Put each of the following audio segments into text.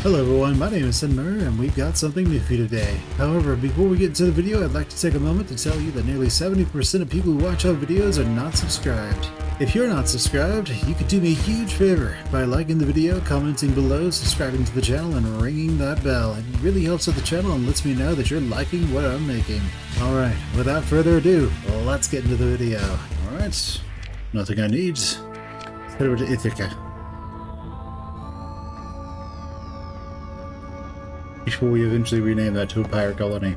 Hello everyone, my name is Sinmer and we've got something new for you today. However, before we get into the video, I'd like to take a moment to tell you that nearly 70% of people who watch our videos are not subscribed. If you're not subscribed, you could do me a huge favor by liking the video, commenting below, subscribing to the channel, and ringing that bell. It really helps out the channel and lets me know that you're liking what I'm making. Alright, without further ado, let's get into the video. Alright, nothing I need. Let's head over to Ithaca. Before we eventually rename that to a pirate colony.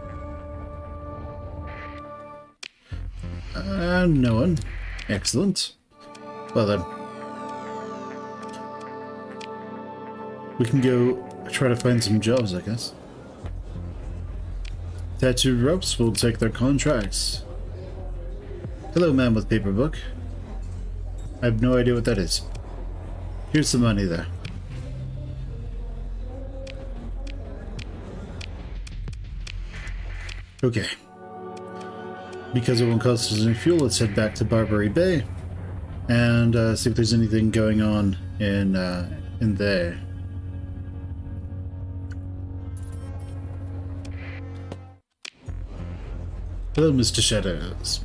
No one. Excellent. Well then. We can go try to find some jobs, I guess. Tattooed ropes will take their contracts. Hello, man with paper book. I have no idea what that is. Here's some money there. Okay. Because it won't cost us any fuel, let's head back to Barbary Bay and see if there's anything going on in there. Hello, Mr. Shadows.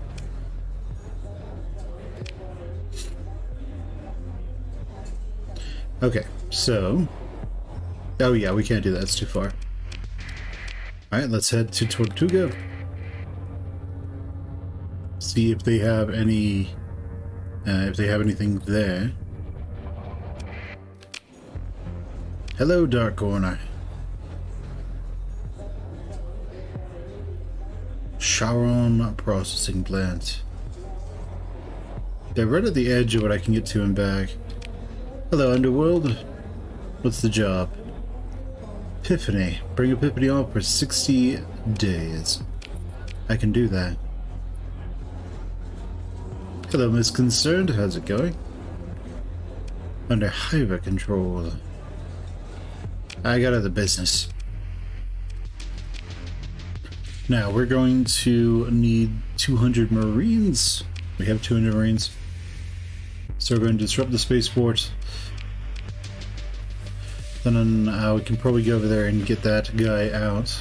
Okay, so... Oh yeah, we can't do that, it's too far. Alright, let's head to Tortuga. See if they have any... anything there. Hello, Dark Corner. Charon Processing Plant. They're right at the edge of what I can get to and back. Hello, Underworld. What's the job? Epiphany. Bring Epiphany on for 60 days. I can do that. Hello, Miss Concerned. How's it going? Under hyper control. I got other business. Now, we're going to need 200 Marines. We have 200 Marines. So we're going to disrupt the spaceport. Then we can probably go over there and get that guy out.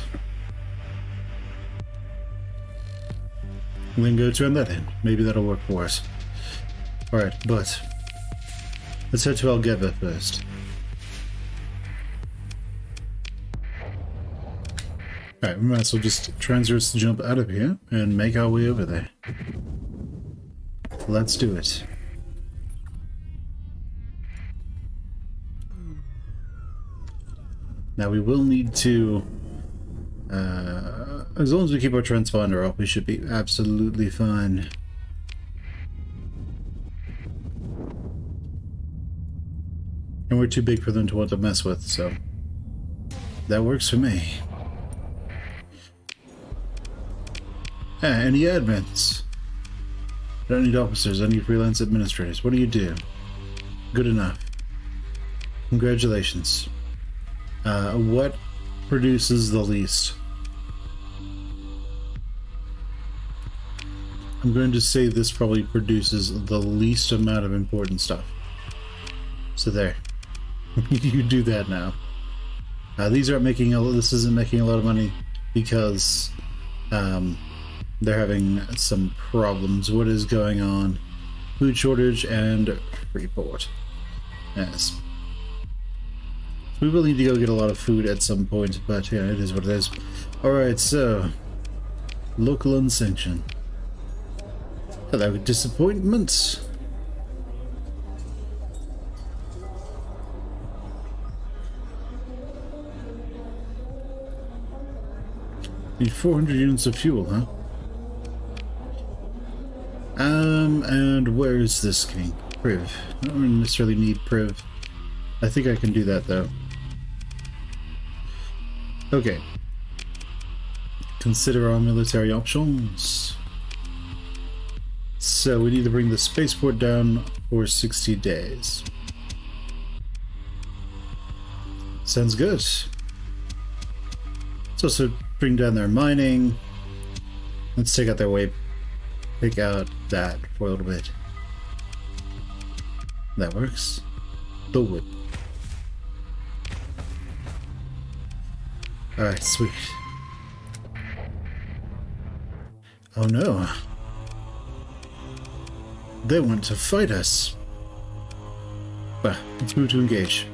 And then go turn that in. Maybe that'll work for us. Alright, but let's head to Algeva first. Alright, we might as well just transverse the jump out of here and make our way over there. Let's do it. Now we will need to, as long as we keep our transponder up, we should be absolutely fine. And we're too big for them to want to mess with, so that works for me. Any admins? I don't need officers, I need freelance administrators. What do you do? Good enough. Congratulations. What produces the least? I'm going to say this probably produces the least amount of important stuff. So there. You do that now. These aren't making this isn't making a lot of money because they're having some problems. What is going on? Food shortage and Freeport. Yes. We will need to go get a lot of food at some point, but yeah, it is what it is. Alright, so... Local unsanctioned. Hello, disappointment. Need 400 units of fuel, huh? And where is this king? Priv. I don't necessarily need Priv. I think I can do that, though. Okay. Consider our military options. So we need to bring the spaceport down for 60 days. Sounds good. Let's also bring down their mining. Let's take out their way. Take out that for a little bit. That works. The wood. Alright, sweet. Oh no. They want to fight us. Well, let's move to engage.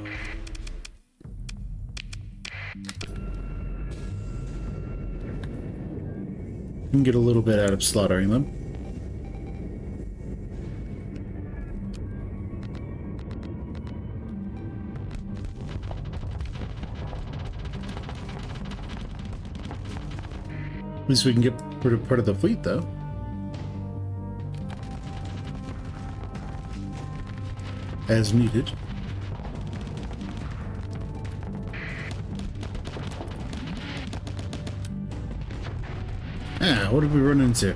We can get a little bit out of slaughtering them. At least we can get rid of part of the fleet, though. As needed. Ah, what did we run into?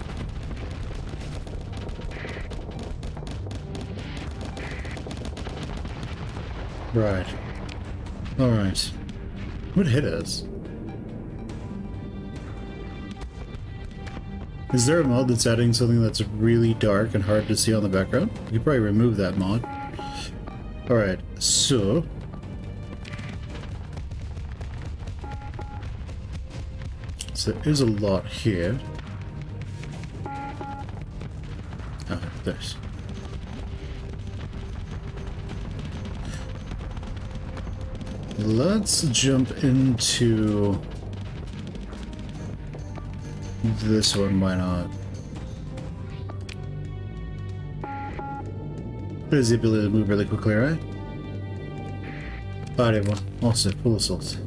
Right. Alright. What hit us? Is there a mod that's adding something that's really dark and hard to see on the background? You could probably remove that mod. Alright, so... So there is a lot here. Oh, there's... Let's jump into... this one, why not? There's the ability to move really quickly, right? Body one, also full assault.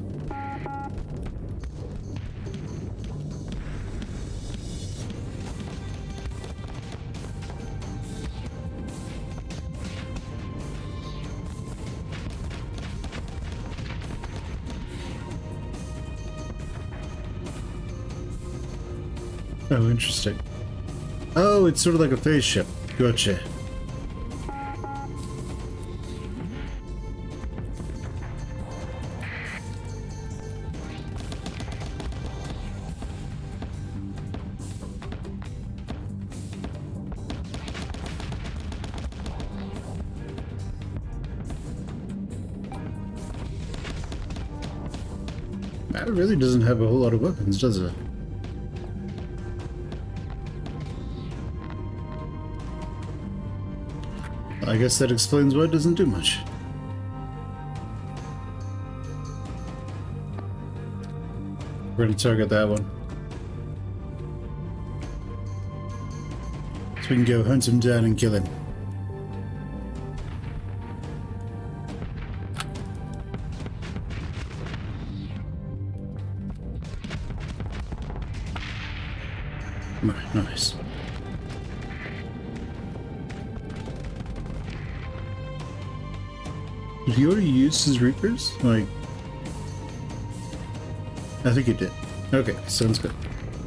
Oh, interesting. Oh, it's sort of like a phase ship. Gotcha. That really doesn't have a whole lot of weapons, does it? I guess that explains why it doesn't do much. We're gonna target that one. So we can go hunt him down and kill him. Nice. Did he already use his Reapers? Like... I think he did. Okay, sounds good.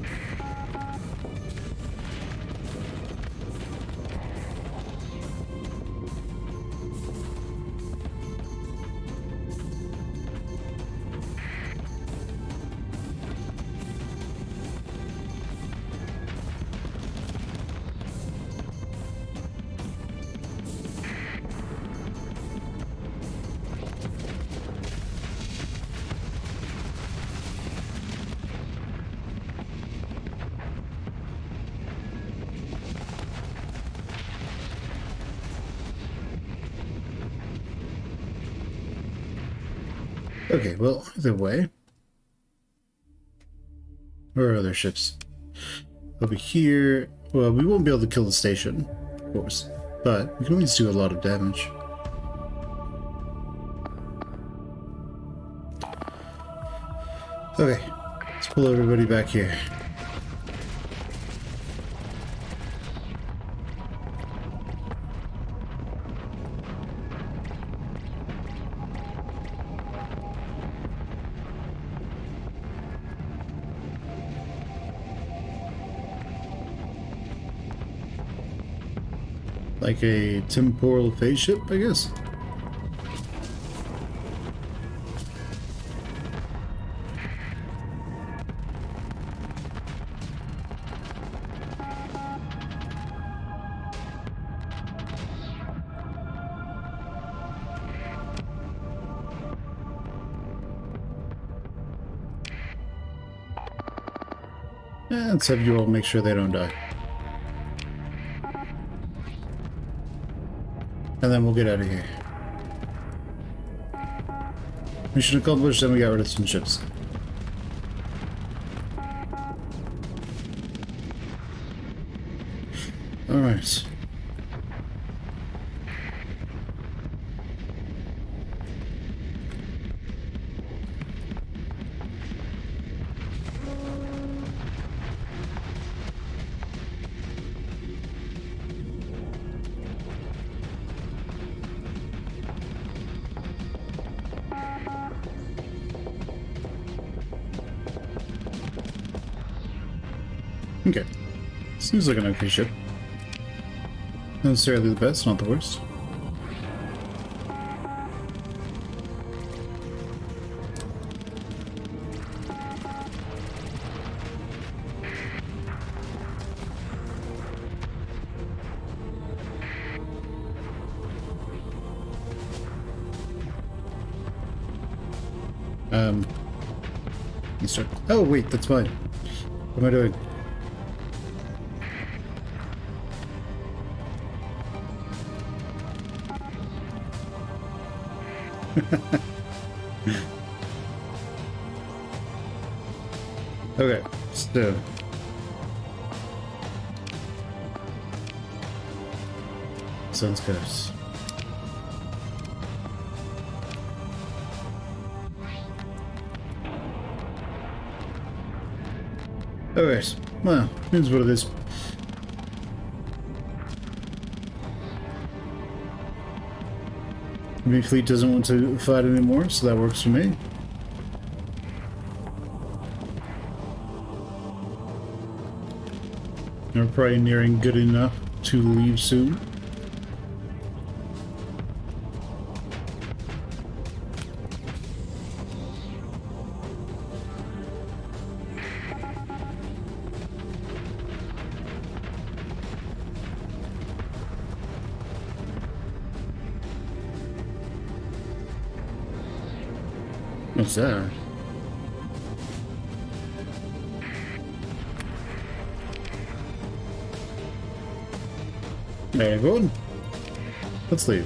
Okay, well, either way. Where are other ships? Over here. Well, we won't be able to kill the station, of course, but we can at least do a lot of damage. Okay, let's pull everybody back here. Like a temporal phase ship, I guess? And let's have you all make sure they don't die. And then we'll get out of here. Mission accomplished, and we got rid of some ships. Alright. Okay. Seems like an okay ship. Not necessarily the best, not the worst. You start. Oh wait, that's fine. What am I doing? Okay, so sounds good. Alright, well, here's what it is. My fleet doesn't want to fight anymore, so that works for me. We're probably nearing good enough to leave soon. What's that? There you go. Let's leave.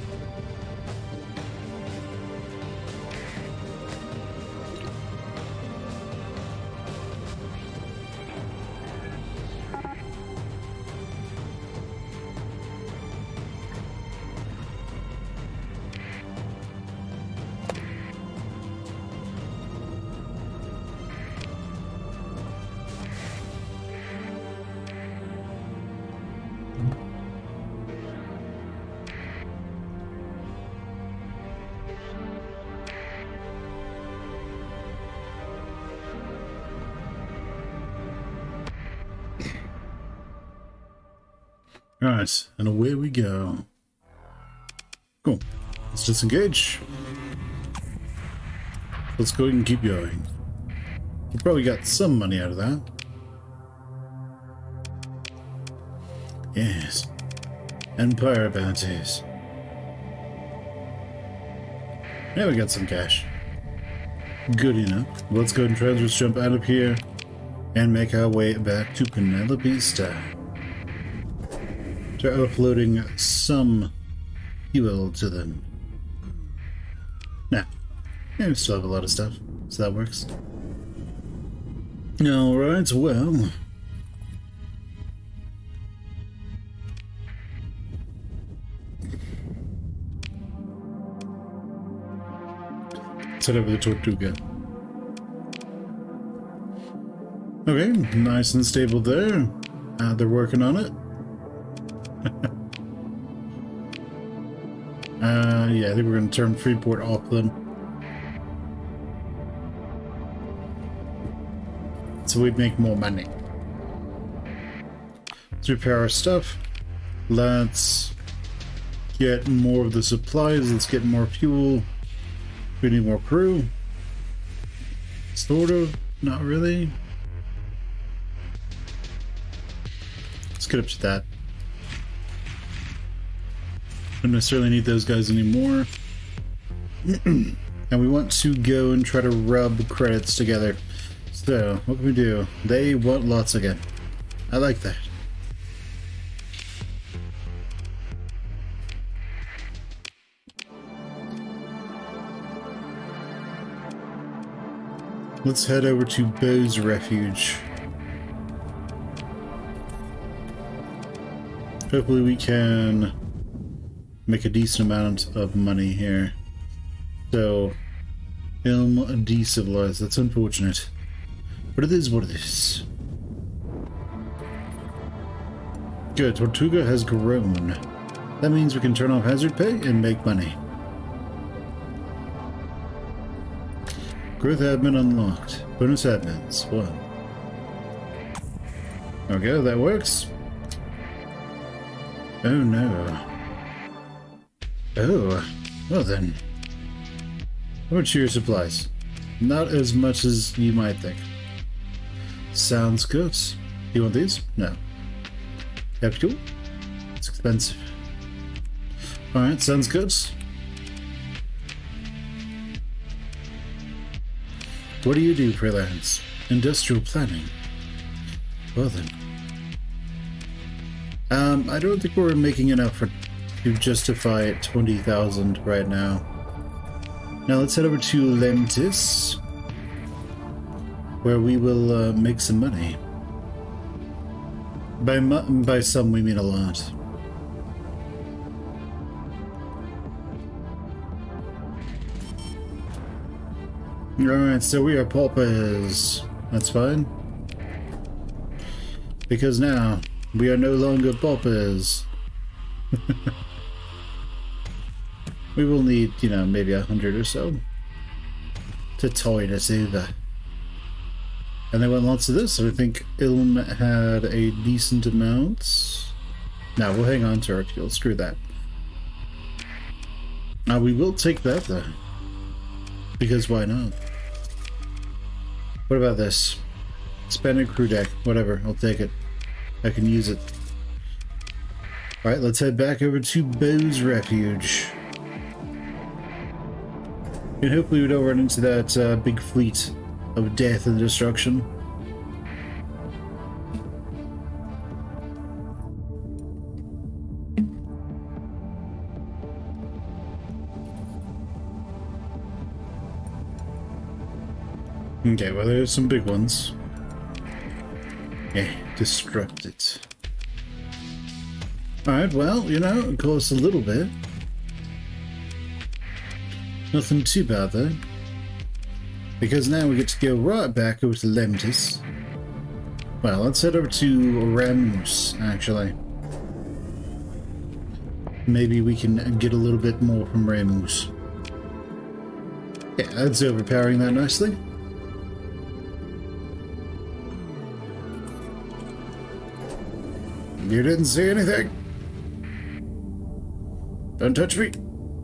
Alright, and away we go. Cool. Let's disengage. Let's go and keep going. We probably got some money out of that. Yes. Empire bounties. Yeah, we got some cash. Good enough. Let's go and try to just jump out of here and make our way back to Penelope Star. Try uploading some fuel to them. Nah. Yeah, we still have a lot of stuff, so that works. Alright, well. Set up the Tortuga. Okay, nice and stable there. They're working on it. Yeah, I think we're going to turn Freeport Auckland. So we'd make more money. Let's repair our stuff. Let's get more of the supplies. Let's get more fuel. We need more crew. Sort of. Not really. Let's get up to that. Don't necessarily need those guys anymore. And we want to go and try to rub credits together. So So, what can we do? They want lots again. I like that. Let's head over to Beau's Refuge. Hopefully we can make a decent amount of money here. So, Ilm decivilized. That's unfortunate. But it is what it is. Good, Tortuga has grown. That means we can turn off hazard pay and make money. Growth admin unlocked. Bonus admins. 1. Okay, that works. Oh no. Oh, well then. How much are your supplies? Not as much as you might think. Sounds good. Do you want these? No. Capital? It's expensive. Alright, sounds good. What do you do, freelance? Industrial planning. Well then. I don't think we're making enough to justify 20,000 right now. Now let's head over to Lemtis, where we will make some money. By some, we mean a lot. Alright, so we are paupers. That's fine. Because now, we are no longer paupers. We will need, you know, maybe 100 or so to tide us over. And they want lots of this, so I think Ilm had a decent amount. Now we'll hang on to our fuel, screw that. Now we will take that though. Because why not? What about this? Expanded crew deck, whatever, I'll take it. I can use it. Alright, let's head back over to Beau's Refuge. And hopefully we don't run into that big fleet of death and destruction. Okay, well there's some big ones. Yeah, disrupt it. Alright, well, you know, it costs a little bit. Nothing too bad though. Because now we get to go right back over to Lemtis. Well, let's head over to Ramus, actually. Maybe we can get a little bit more from Ramus. Yeah, that's overpowering that nicely. You didn't see anything. Don't touch me.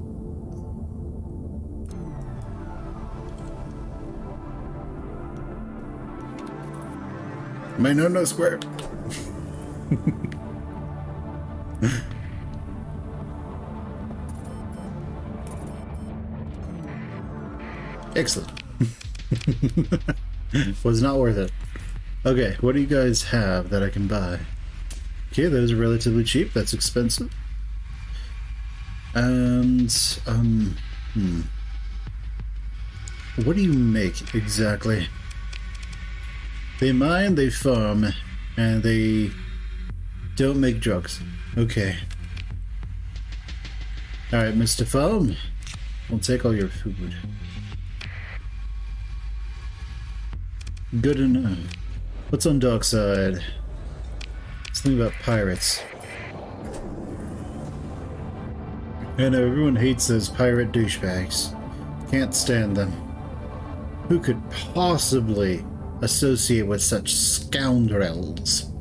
My no square. Excellent. Was not worth it. Okay, what do you guys have that I can buy? Okay, those are relatively cheap. That's expensive. And what do you make exactly? They mine, they farm, and they don't make drugs. Okay. Alright, Mr. Farm, we'll take all your food. Good enough. What's on Dockside? Something about pirates. I know, everyone hates those pirate douchebags. Can't stand them. Who could possibly associate with such scoundrels?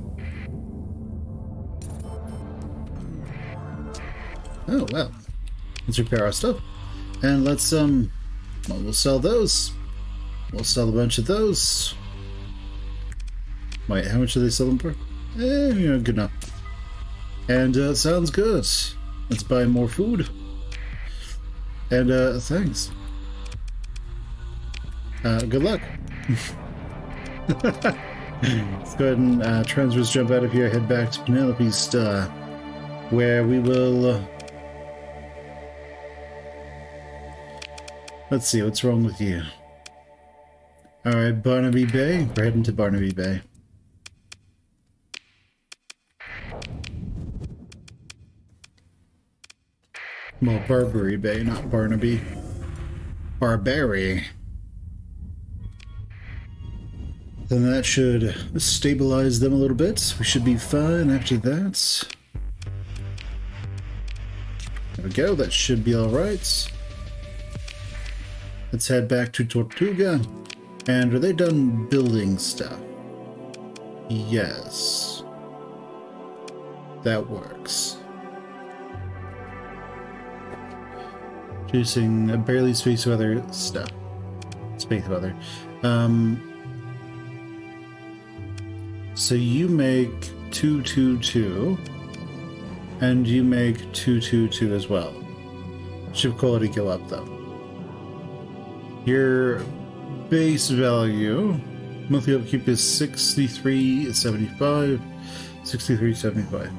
Oh, well. Let's repair our stuff. And let's, well, we'll sell those. We'll sell a bunch of those. Wait, how much do they sell them for? You know, good enough. And, sounds good. Let's buy more food. And, thanks. Good luck. Let's go ahead and transverse jump out of here, head back to Penelope's Star, where we will... let's see, what's wrong with you? Alright, Barnaby Bay. We're heading to Barnaby Bay. Well, Barbary Bay, not Barnaby. Barbary. Then that should stabilize them a little bit. We should be fine after that. There we go, that should be alright. Let's head back to Tortuga. And are they done building stuff? Yes. That works. Producing a barely space weather stuff. Space weather. So you make 222, and you make 222 as well. Ship quality go up though. Your base value, monthly upkeep is 63.75, 63.75.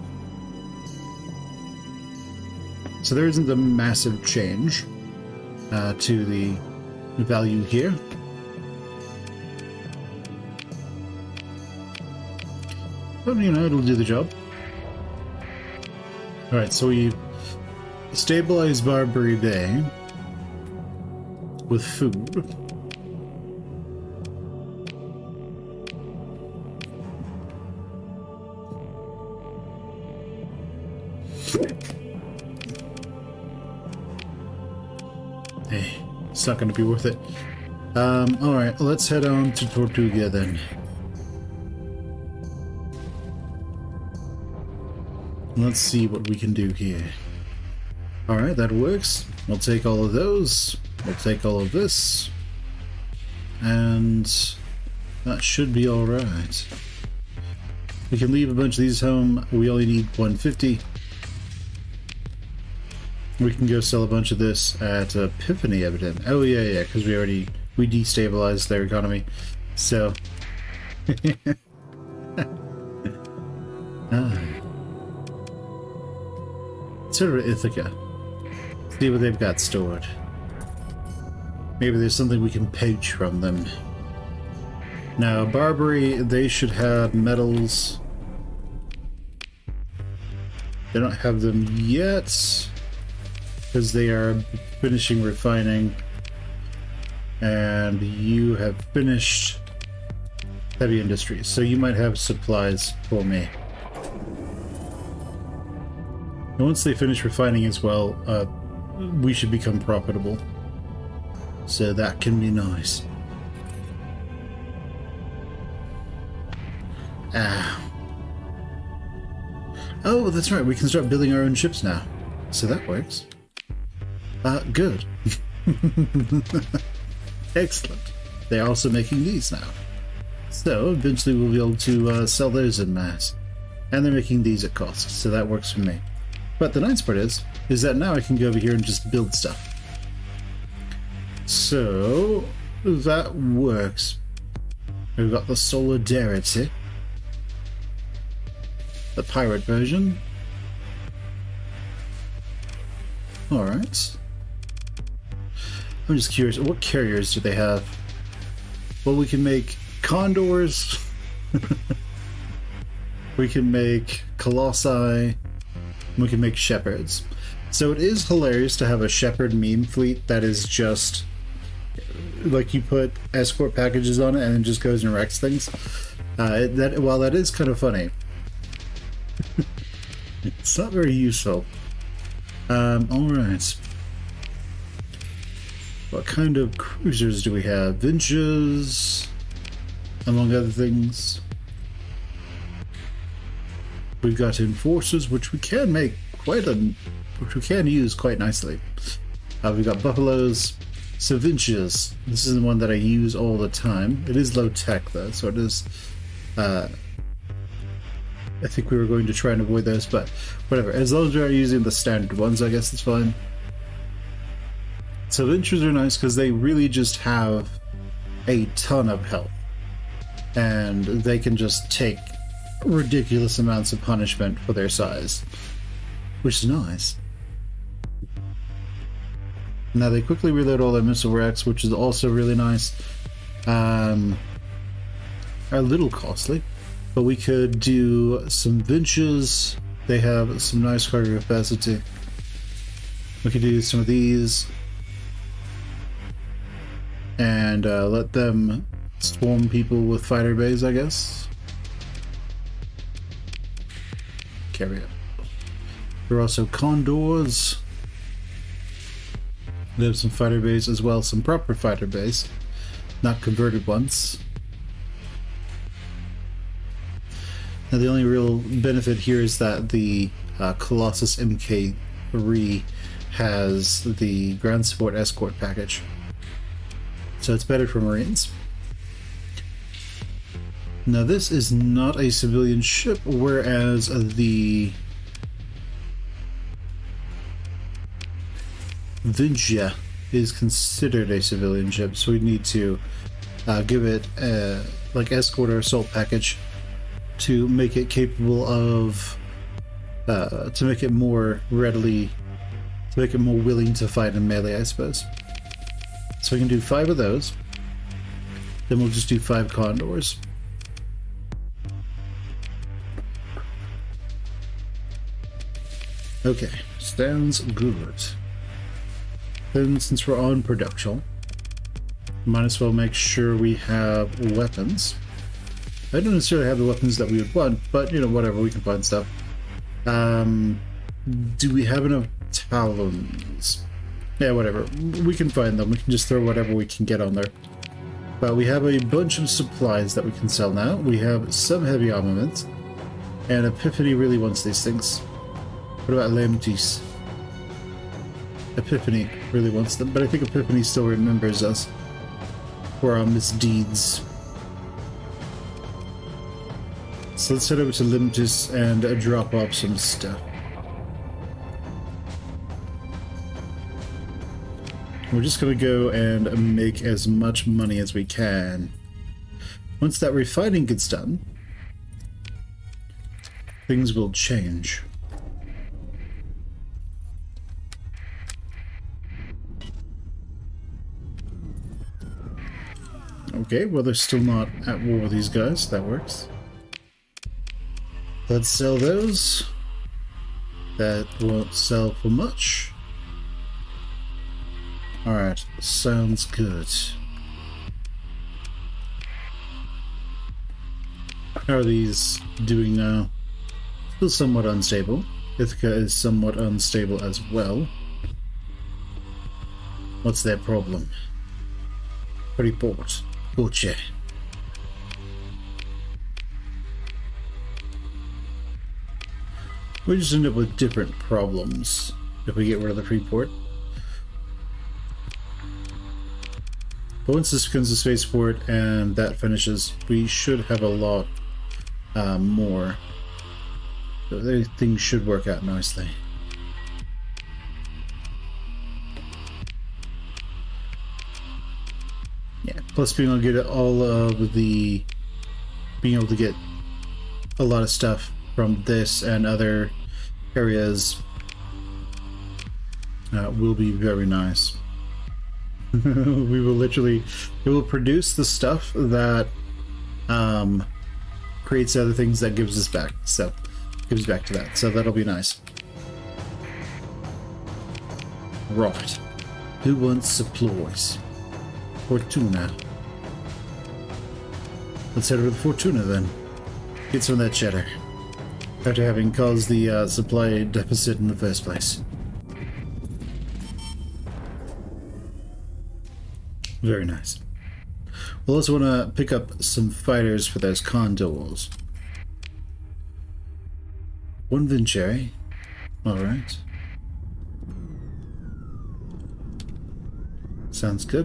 So there isn't a massive change to the value here. But, you know, it'll do the job. Alright, so we stabilize Barbary Bay with food. Hey, it's not going to be worth it. Alright, let's head on to Tortuga then. Let's see what we can do here. Alright, that works. We'll take all of those. We'll take all of this. And that should be alright. We can leave a bunch of these home. We only need 150. We can go sell a bunch of this at Epiphany, evidently. Oh yeah, because we destabilized their economy. So sort of Ithaca. See what they've got stored. Maybe there's something we can poach from them. Now, Barbary, they should have metals. They don't have them yet, because they are finishing refining. And you have finished heavy industries, so you might have supplies for me. And once they finish refining as well, we should become profitable. So that can be nice. Oh, that's right, we can start building our own ships now. So that works. Good. Excellent. They're also making these now. So eventually we'll be able to sell those en masse. And they're making these at cost, so that works for me. But the nice part is that now I can go over here and just build stuff. So that works. We've got the Solidarity, the pirate version. Alright. I'm just curious, what carriers do they have? Well, we can make Condors. We can make Colossi. We can make Shepherds. So it is hilarious to have a Shepherd meme fleet that is just like you put escort packages on it and it just goes and wrecks things. While that is kind of funny, it's not very useful. Alright. What kind of cruisers do we have? Vinches, among other things. We've got Enforcers, which we can make which we can use quite nicely. We've got Buffaloes, Savinches. This is the one that I use all the time. It is low tech though, so it is. I think we were going to try and avoid those, but whatever. As long as we are using the standard ones, I guess it's fine. So Savinches are nice because they really just have a ton of health. and they can just take ridiculous amounts of punishment for their size, which is nice. Now they quickly reload all their missile racks, which is also really nice. A little costly, but we could do some Vinches. They have some nice cargo capacity. We could do some of these and let them swarm people with fighter bays, I guess. Carry it. There are also Condors. They have some fighter bays as well, some proper fighter bays, not converted ones. Now the only real benefit here is that the Colossus Mk3 has the ground support escort package, so it's better for Marines. Now this is not a civilian ship, whereas the Vingia is considered a civilian ship, so we need to give it a like escort or assault package to make it capable of to make it more readily, to make it more willing to fight in melee, I suppose. So we can do 5 of those, then we'll just do 5 Condors. Okay, sounds good. Then since we're on production, might as well make sure we have weapons. I don't necessarily have the weapons that we would want, but you know, whatever, we can find stuff. Do we have enough talons? Yeah, whatever, we can find them. We can just throw whatever we can get on there. But we have a bunch of supplies that we can sell now. We have some heavy armament, and Epiphany really wants these things. What about Lemtis? Epiphany really wants them, but I think Epiphany still remembers us for our misdeeds. So let's head over to Lemtis and drop off some stuff. We're just going to go and make as much money as we can. Once that refining gets done, things will change. Okay, well they're still not at war with these guys, that works. Let's sell those. That won't sell for much. Alright, sounds good. How are these doing now? Still somewhat unstable. Ithaca is somewhat unstable as well. What's their problem? Report. Gotcha. We just end up with different problems if we get rid of the Freeport. But once this becomes a spaceport and that finishes, we should have a lot more. So things should work out nicely. Yeah, plus being able to get all of the... being able to get a lot of stuff from this and other areas will be very nice. We will literally... it will produce the stuff that creates other things that gives us back. So, gives back to that. So that'll be nice. Right. Who wants supplies? Fortuna. Let's head over to Fortuna then. Get some of that cheddar. After having caused the supply deficit in the first place. Very nice. We'll also want to pick up some fighters for those Condors. 1 Vincherry. Alright. Sounds good.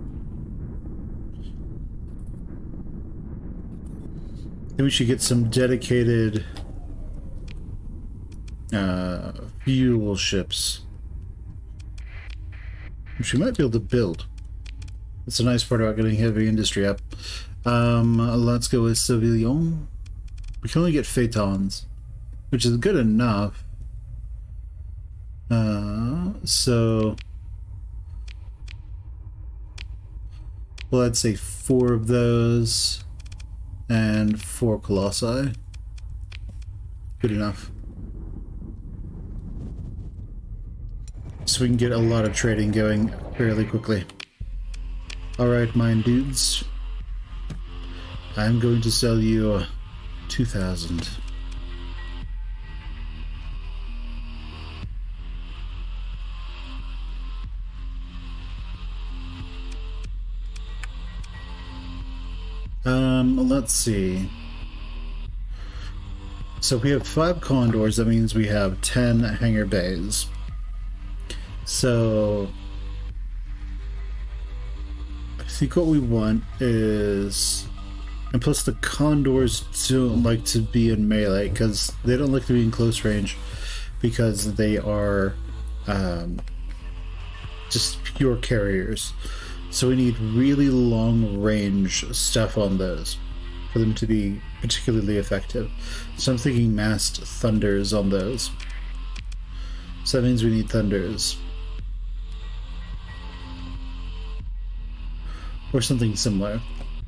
Then we should get some dedicated fuel ships, which we might be able to build. That's a nice part about getting heavy industry up. Let's go with Civilion. We can only get Phaetons, which is good enough. So well, I'd say 4 of those and 4 Colossi. Good enough. So we can get a lot of trading going fairly quickly. Alright, mine dudes. I'm going to sell you 2,000. Let's see. So we have 5 condors, that means we have 10 hangar bays. So I think what we want is, and plus the condors don't like to be in melee because they don't like to be in close range because they are just pure carriers. So we need really long range stuff on those for them to be particularly effective. So I'm thinking massed thunders on those. So that means we need thunders. Or something similar.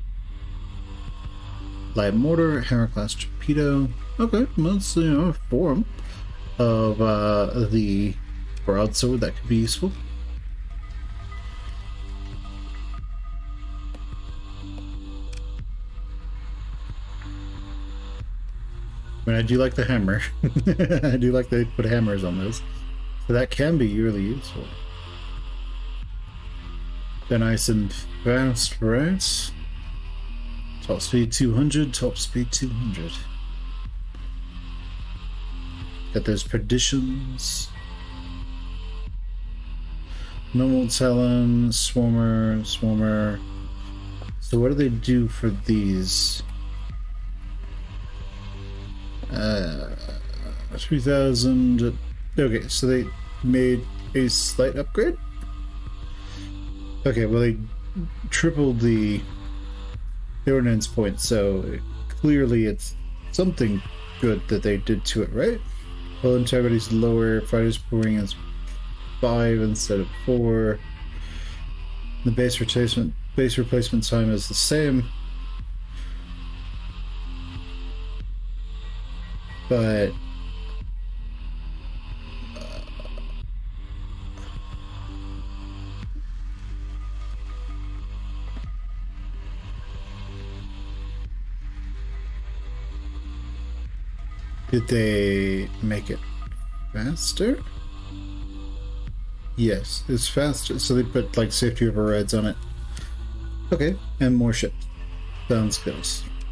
Light mortar, hammer class torpedo. Okay, well, that's, you know, a form of the broadsword that could be useful. I mean, I do like the hammer. I do like they put hammers on those. So that can be really useful. They're nice and fast, right? Top speed 200, top speed 200. Got those perditions. Normal Talon, Swarmer, Swarmer. So what do they do for these? 3,000. Okay, so they made a slight upgrade. Okay, well they tripled the ordnance points, so clearly it's something good that they did to it, right? Well, integrity's lower, fighters pouring is 5 instead of 4. The base replacement time is the same. But did they make it faster? Yes, it's faster. So they put like safety overrides on it. Okay, and more ships. Sounds good.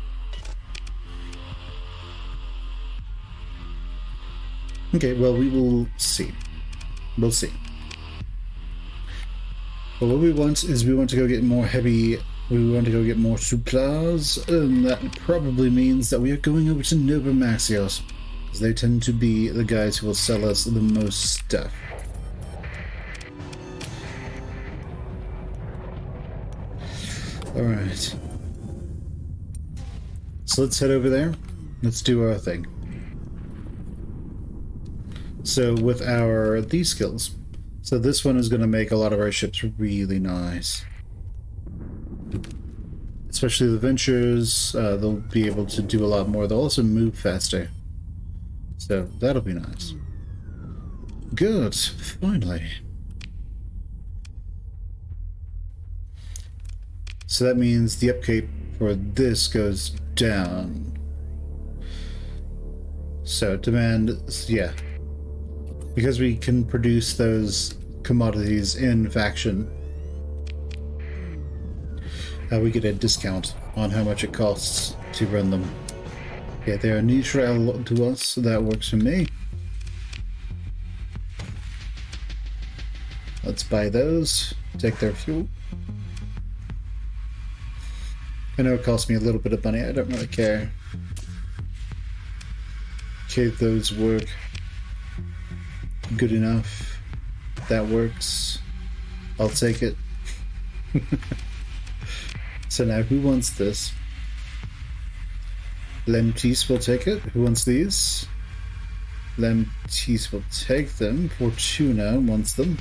Okay, well, we will see. We'll see. But what we want is we want to go get more heavy. We want to go get more supplies, and that probably means that we are going over to Nova Maxios, because they tend to be the guys who will sell us the most stuff. Alright. So let's head over there. Let's do our thing. So with these skills, so this one is going to make a lot of our ships really nice. Especially the Ventures, they'll be able to do a lot more. They'll also move faster. So that'll be nice. Good, finally. So that means the upkeep for this goes down. So demand, yeah. Because we can produce those commodities in faction, we get a discount on how much it costs to run them. Okay, they are neutral to us, so that works for me. Let's buy those, take their fuel. I know it costs me a little bit of money, I don't really care. Okay, those work. Good enough. That works. I'll take it. So now who wants this? Lemtis will take it. Who wants these? Lemtis will take them. Fortuna wants them.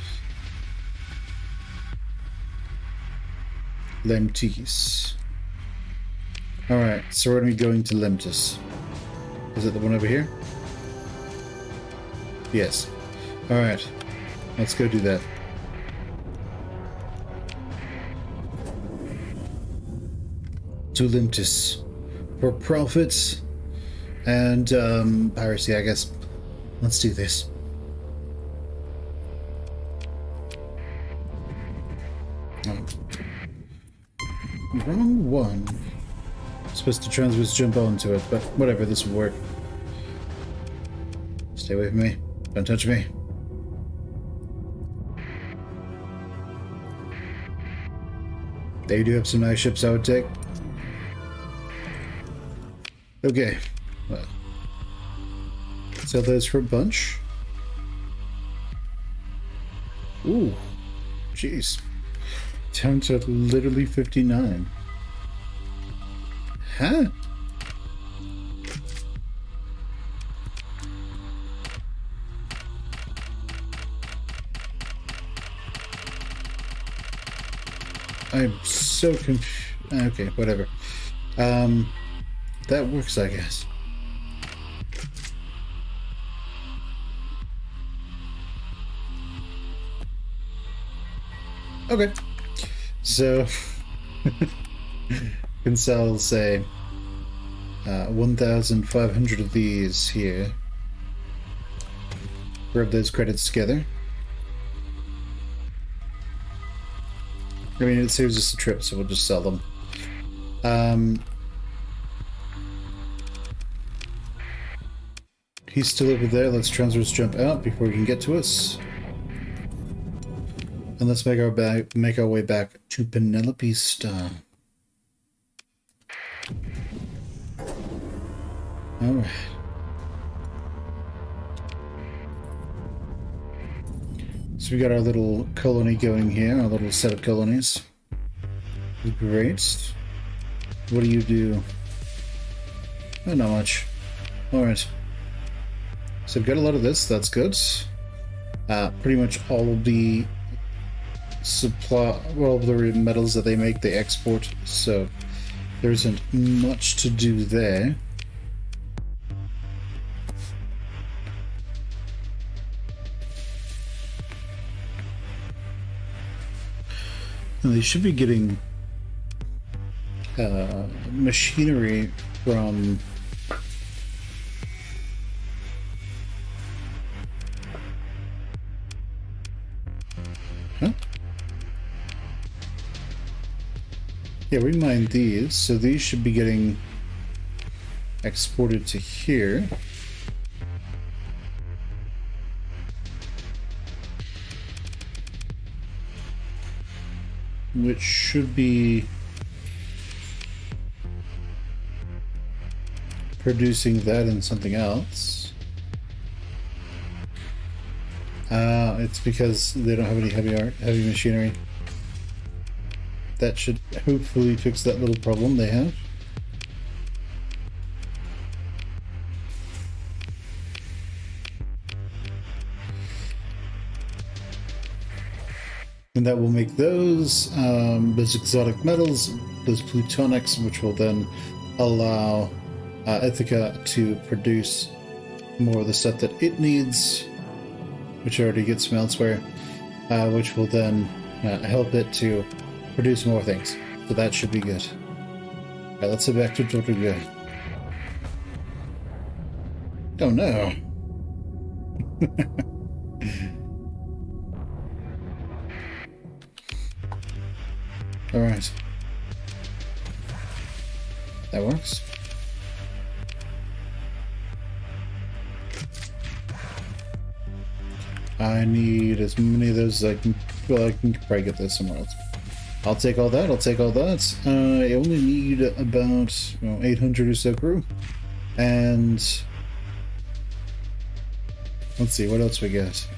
Lemtis. Alright, so we're going to be going to Lemtis. Is it the one over here? Yes. Alright, let's go do that. To Lemtis. For profits and piracy, I guess. Let's do this. Oh. Wrong one. Supposed to transverse jump onto it, but whatever, this will work. Stay away from me. Don't touch me. They do have some nice ships I would take. Okay. Well. Sell those for a bunch. Ooh. Jeez. Down to literally 59. Huh? I'm so confused. Okay, whatever. That works, I guess. Okay. So, can sell, say, 1,500 of these here. Rub those credits together. I mean, it saves us a trip, so we'll just sell them. He's still over there. Let's transverse jump out before he can get to us. And let's make our way back to Penelope Star. Alright. So we got our little colony going here, our little set of colonies. Great. What do you do? Oh, not much. Alright. So we've got a lot of this, that's good. Pretty much all of the all of the metals that they make, they export, so there isn't much to do there. And they should be getting machinery from yeah, we mine these, so these should be getting exported to here. Which should be producing that and something else. It's because they don't have any heavy machinery. That should hopefully fix that little problem they have. And that will make those exotic metals, those plutonics, which will then allow Ithaca to produce more of the stuff that it needs, which already gets from elsewhere, which will then help it to produce more things. So that should be good. Alright, let's head back to Tortuga. Oh no! Alright. That works. I need as many of those as I can. Well, I can probably get this somewhere else. I'll take all that, I'll take all that. I only need about 800 or so crew. And let's see, what else we got?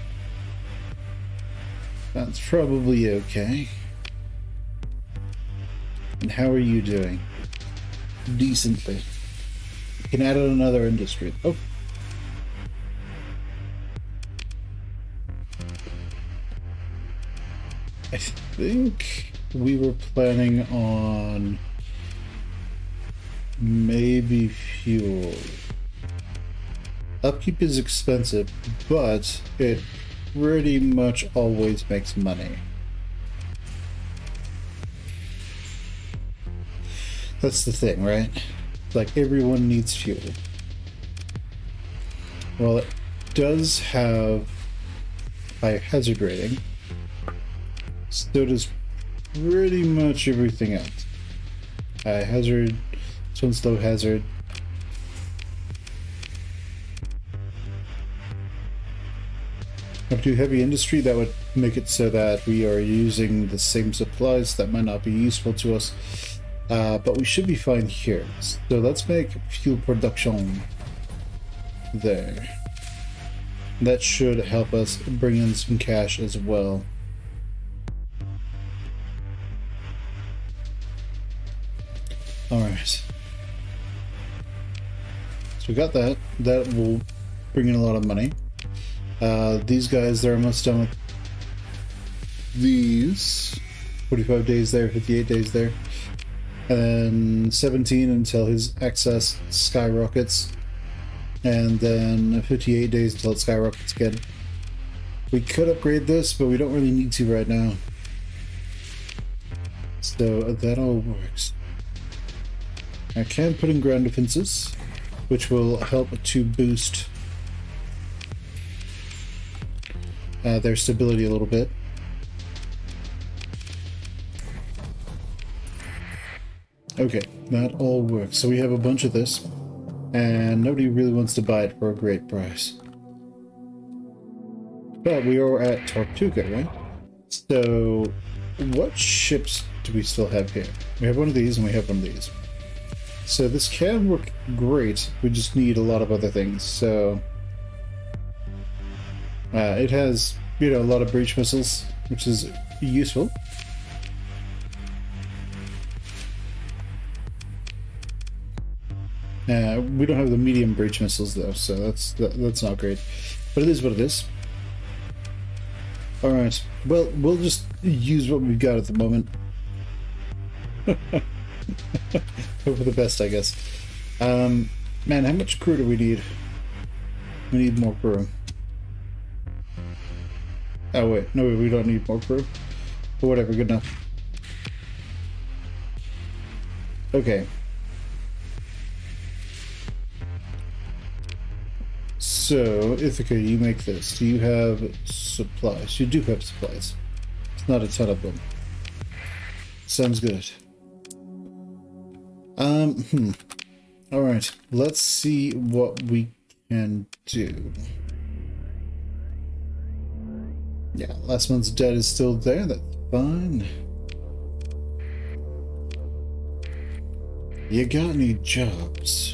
That's probably okay. And how are you doing? Decently. You can add on another industry. Oh. I think we were planning on maybe fuel. Upkeep is expensive, but it pretty much always makes money. That's the thing, right? Like, everyone needs fuel. Well, it does have high hazard rating. So does pretty much everything else. High hazard, this one's low hazard. Up to heavy industry, that would make it so that we are using the same supplies. That might not be useful to us. But we should be fine here. So let's make fuel production there. That should help us bring in some cash as well. Alright. So we got that. That will bring in a lot of money. These guys, they're almost done with these. 45 days there, 58 days there. And then 17 until his excess skyrockets, and then 58 days until it skyrockets again. We could upgrade this, but we don't really need to right now. So that all works. I can put in ground defenses, which will help to boost their stability a little bit. Okay, that all works. So we have a bunch of this, and nobody really wants to buy it for a great price. But we are at Tortuga, right? So what ships do we still have here? We have one of these and we have one of these. So this can work great. We just need a lot of other things. So it has, you know, a lot of breach missiles, which is useful. We don't have the medium breach missiles though, so that's not great. But it is what it is. Alright, well, we'll just use what we've got at the moment. Hope for the best, I guess. Man, how much crew do we need? We need more crew. Oh wait, no, we don't need more crew. But whatever, good enough. Okay. So, Ithaca, you make this. Do you have supplies? You do have supplies. It's not a ton of them. Sounds good. Alright, let's see what we can do. Yeah, last month's debt is still there, that's fine. You got any jobs?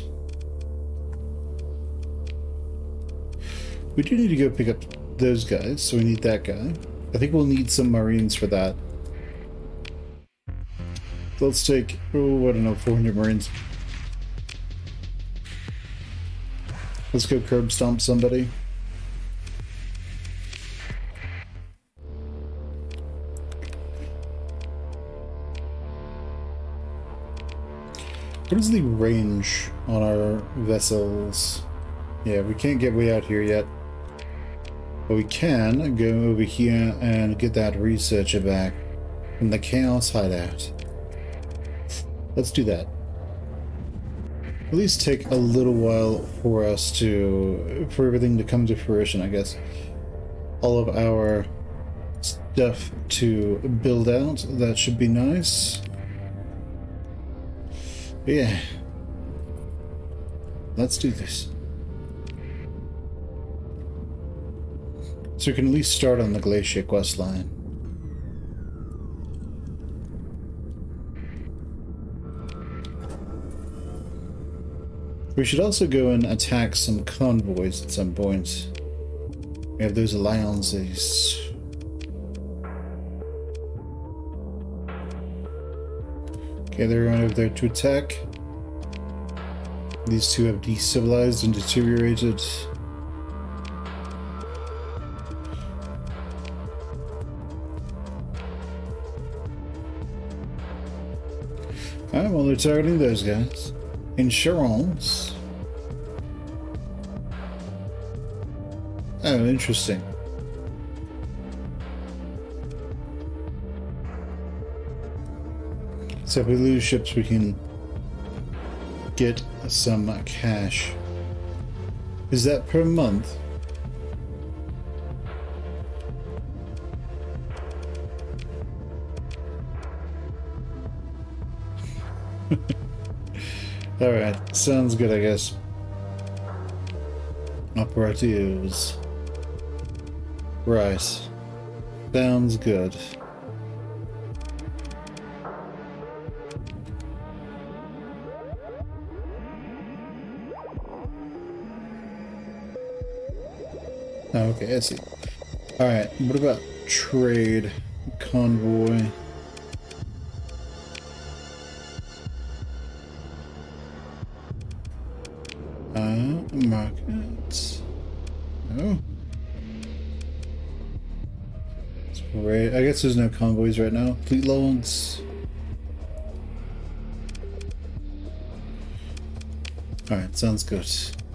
We do need to go pick up those guys, so we need that guy. I think we'll need some Marines for that. Let's take, oh, I don't know, 400 Marines. Let's go curb stomp somebody. What is the range on our vessels? Yeah, we can't get way out here yet. But we can go over here and get that researcher back from the Chaos Hideout. Let's do that. At least take a little while for us to, for everything to come to fruition, I guess. All of our stuff to build out, that should be nice. But yeah. Let's do this. So we can at least start on the Glacier quest line. We should also go and attack some convoys at some point. We have those alliances. Okay, they're going over there to attack. These two have decivilized and deteriorated. Alright, well, they're targeting those guys. Insurance. Oh, interesting. So if we lose ships, we can get some cash. Is that per month? Alright, sounds good, I guess. Operatives. Right. Sounds good. Okay, I see. Alright, what about trade? Convoy. Markets. Oh. That's great. I guess there's no convoys right now. Fleet loads. Alright, sounds good.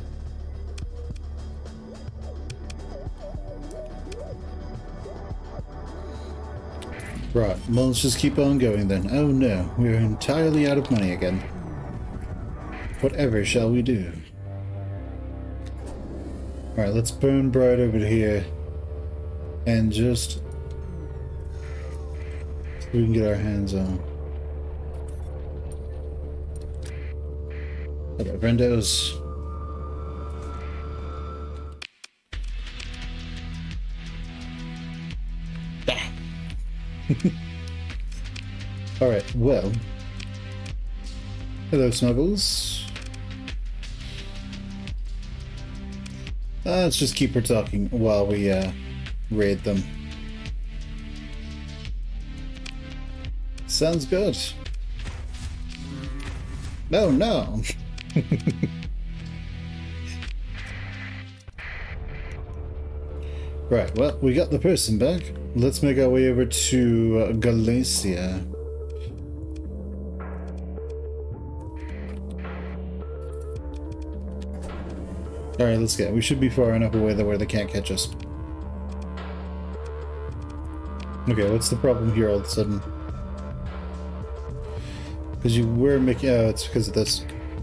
Right, well, let's just keep on going then. Oh no, we're entirely out of money again. Whatever shall we do? Alright, let's burn bright over here. And just... so we can get our hands on. Okay, Brendos. Alright, well. Hello, Snuggles. Let's just keep her talking while we raid them. Sounds good. No, no. Right, well, we got the person back. Let's make our way over to Galatia. Alright, let's get. We should be far enough away that where they can't catch us. Okay, what's the problem here all of a sudden? Because you were making... oh, it's because of this.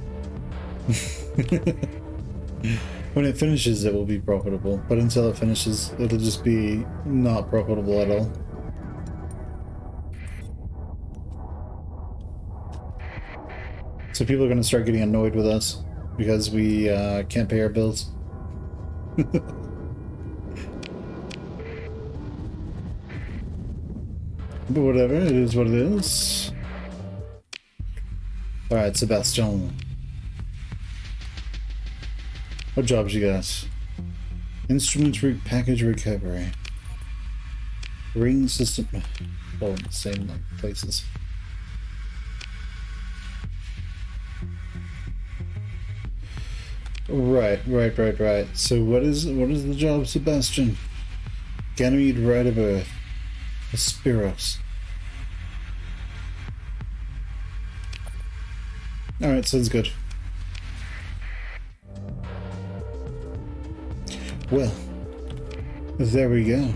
When it finishes, it will be profitable. But until it finishes, it'll just be not profitable at all. So people are going to start getting annoyed with us because we can't pay our bills. But whatever, it is what it is. Alright, Sebastian. What jobs you got? Instrument package recovery. Ring system. Oh, same like places. Right. So what is the job, Sebastian? Ganymede Rite of Earth. Aspiros. Alright, sounds good. Well, there we go.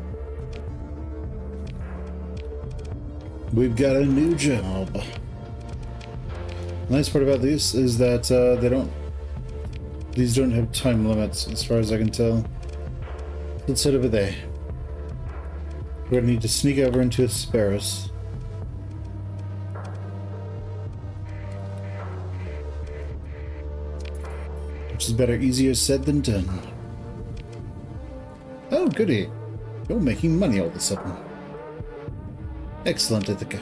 We've got a new job. The nice part about these is that these don't have time limits, as far as I can tell. Let's head over there. We're gonna need to sneak over into Asperos. Which is better easier said than done. Oh, goody. You're making money all of a sudden. Excellent, Ithaca.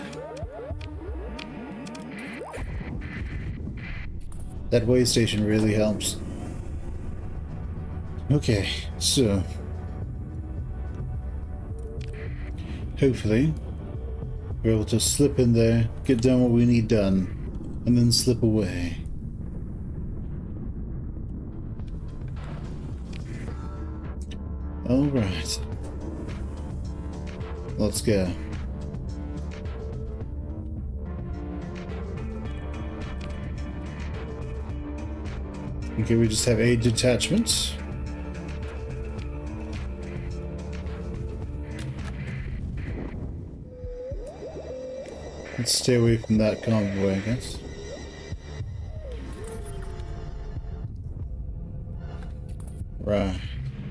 That way station really helps. Okay, so... hopefully We're able to slip in there, get done what we need done, and then slip away. Alright. Let's go. Okay, we just have a detachment. Let's stay away from that convoy, I guess. Right.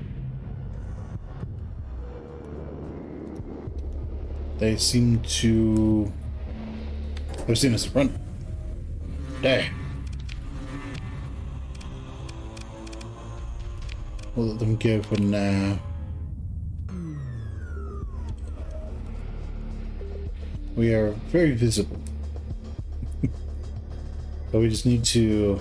They seem to... They've seen us run. There. We'll let them go for now. We are very visible. But we just need to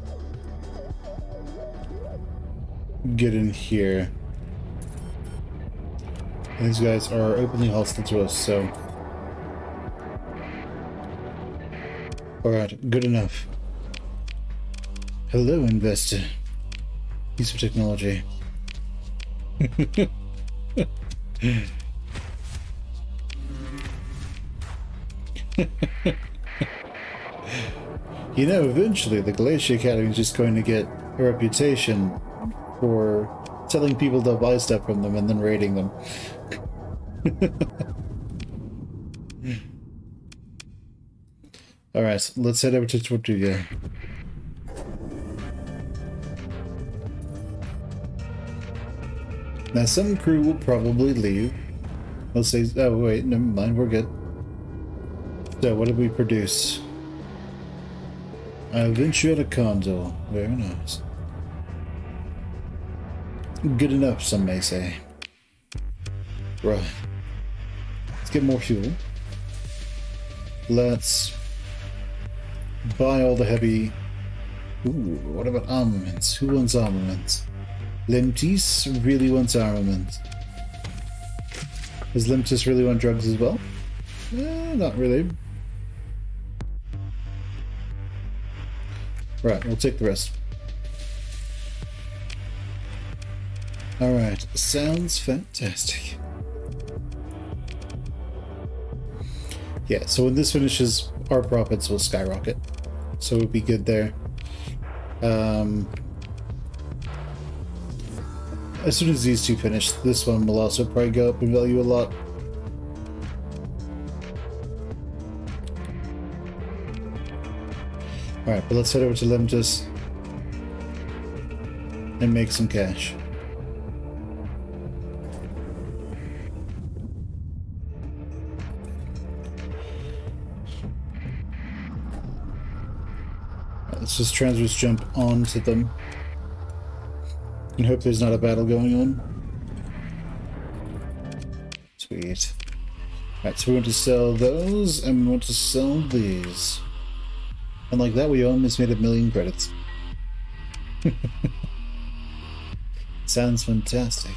get in here. And these guys are openly hostile to us, so... Alright, good enough. Hello, investor. Piece of technology. You know, eventually the Glacier Academy is just going to get a reputation for telling people to buy stuff from them and then raiding them. Alright, let's head over to Tortuga. Now, some crew will probably leave. Let's say, oh wait, never mind, we're good. So, what did we produce? Ventura Condor. Very nice. Good enough, some may say. Right. Let's get more fuel. Let's buy all the heavy... Ooh, what about armaments? Who wants armaments? Lemtis really wants armament. Does Lemtis really want drugs as well? Not really. Right, we'll take the rest. Alright, sounds fantastic. Yeah, so when this finishes, our profits will skyrocket. So we'll be good there. As soon as these two finish, this one will also probably go up in value a lot. Alright, but let's head over to Lemtis and make some cash. Right, let's just transverse jump onto them and hope there's not a battle going on. Sweet. Alright, so we want to sell those and we want to sell these. And like that, we almost made 1 million credits. Sounds fantastic.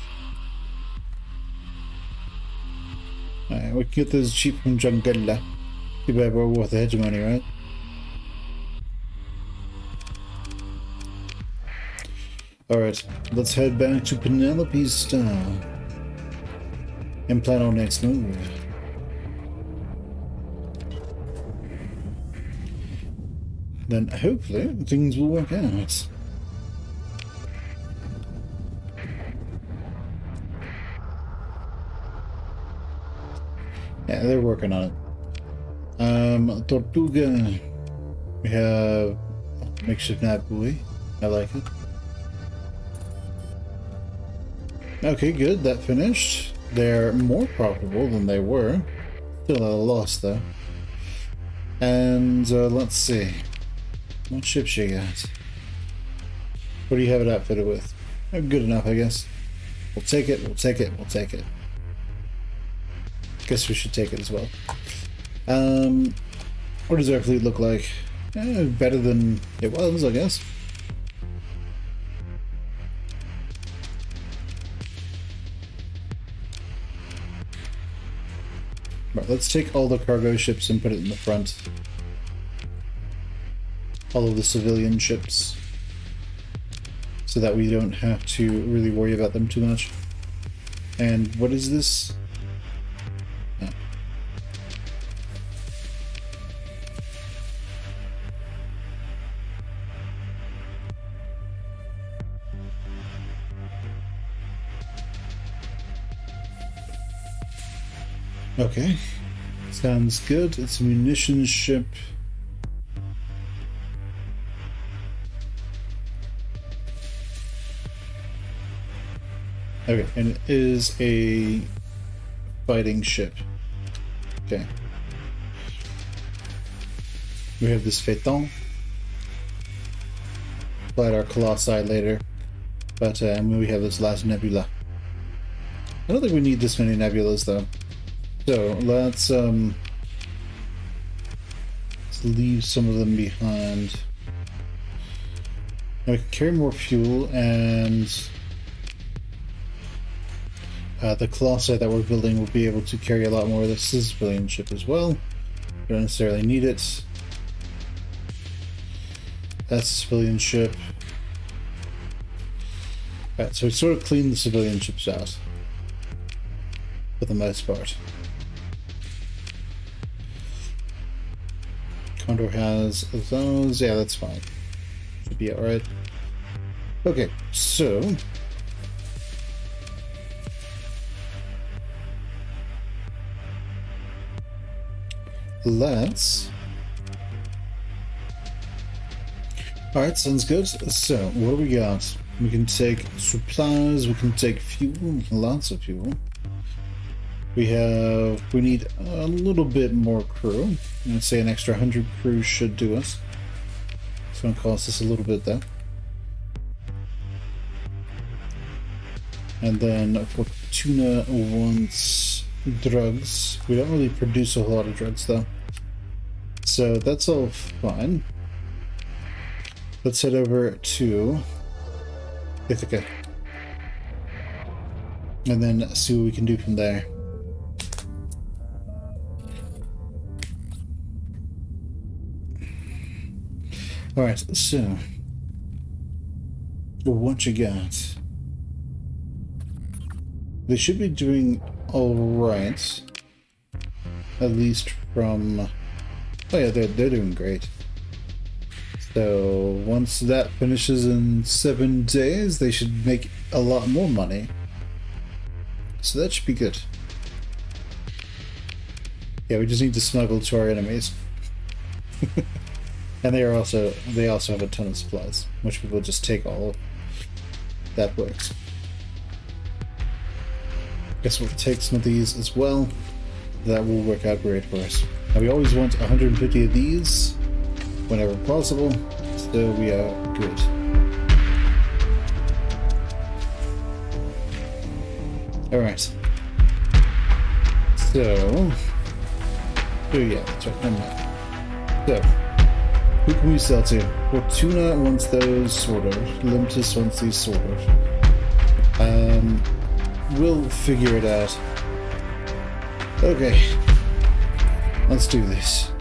Alright, we can get those cheap from Jungalla. Too bad we're worth the hegemony, right? Alright, let's head back to Penelope's Star and plan our next move. Then hopefully things will work out. Yeah, they're working on it. Tortuga. We have makeshift nav buoy. I like it. Okay, good. That finished. They're more profitable than they were. Still at a loss though. And let's see. What ships you got? What do you have it outfitted with? Good enough, I guess. We'll take it, we'll take it, we'll take it. Guess we should take it as well. What does our fleet look like? Better than it was, I guess. Right, let's take all the cargo ships and put it in the front. All of the civilian ships. So that we don't have to really worry about them too much. And what is this? Oh. Okay, sounds good. It's a munitions ship. Okay, and it is a fighting ship. Okay. We have this Phaeton. Fight our Colossi later. But we have this last nebula. I don't think we need this many nebulas though. So let's leave some of them behind. Now we can carry more fuel, and the Colossi that we're building will be able to carry a lot more of the civilian ship as well. Don't necessarily need it. That's a civilian ship. Right, so we sort of clean the civilian ships out for the most part. Condor has those. Yeah, that's fine. Should be alright. Okay, so let's... Alright, sounds good. So, what do we got? We can take supplies, we can take fuel, lots of fuel. We need a little bit more crew. I'd say an extra 100 crew should do us. It's going to cost us a little bit though. And then Fortuna wants drugs. We don't really produce a whole lot of drugs though. So that's all fine. Let's head over to Ithaca. And then see what we can do from there. Alright, so what you got? They should be doing alright. At least from... Oh yeah, they're doing great. So once that finishes in 7 days, they should make a lot more money. So that should be good. Yeah, we just need to smuggle to our enemies. And they also have a ton of supplies, which we will just take all of. That works. Guess we'll take some of these as well. That will work out great for us. Now we always want 150 of these whenever possible, so we are good. Alright. So... Oh yeah, that's right, never mind. So... who can we sell to? Fortuna wants those, sort of. Limitus wants these, sort of. We'll figure it out. Okay. Let's do this.